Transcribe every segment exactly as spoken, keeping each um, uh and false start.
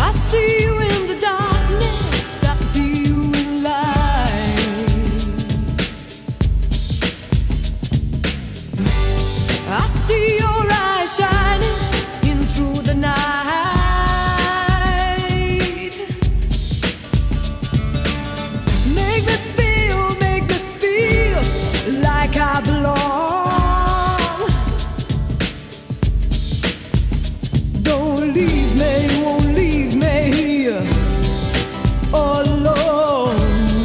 I see you in the darkness, I see you in light. I see your eyes shining in through the night. Make me feel, make me feel like I belong. Don't leave me, won't leave me here all alone.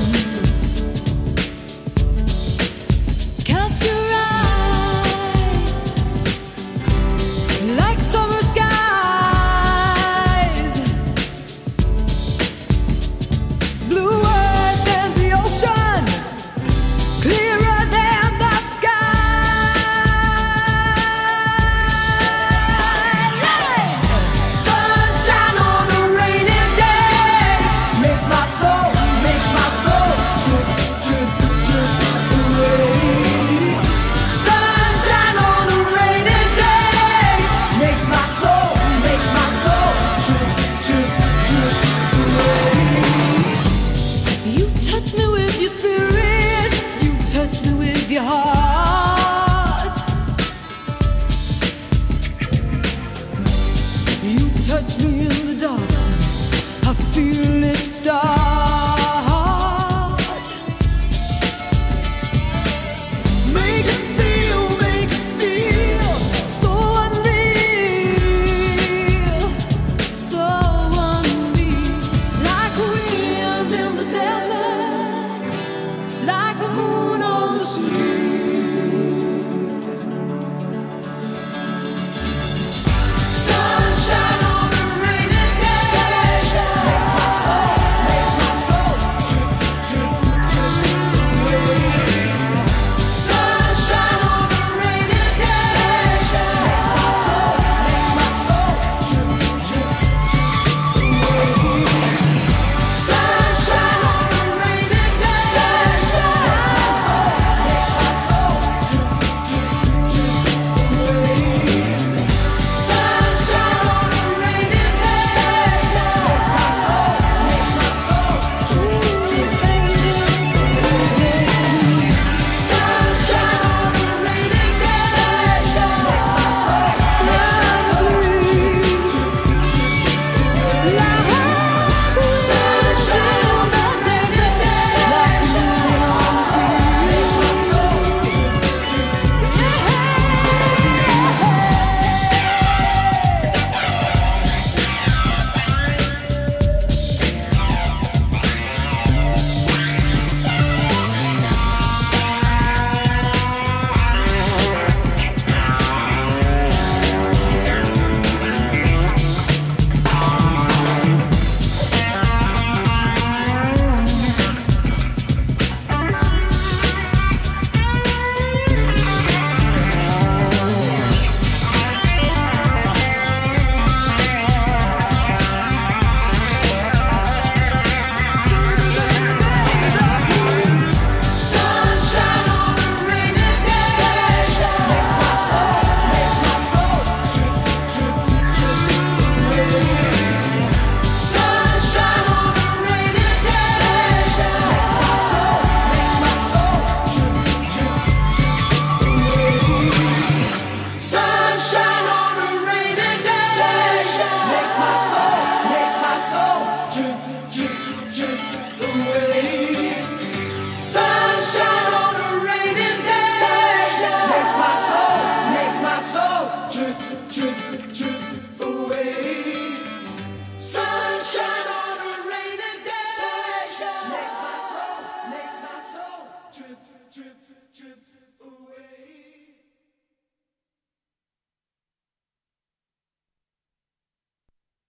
Cast your eyes like summer skies, blue earth and the ocean, clearer than the sky. Sunshine on a rainy day makes my soul, makes my soul trip, trip, trip away. Sunshine on a rainy day makes my soul, makes my soul trip, trip, trip away. You touch me with your spirit, you touch me with your heart. You touch me in the darkness, I feel it start.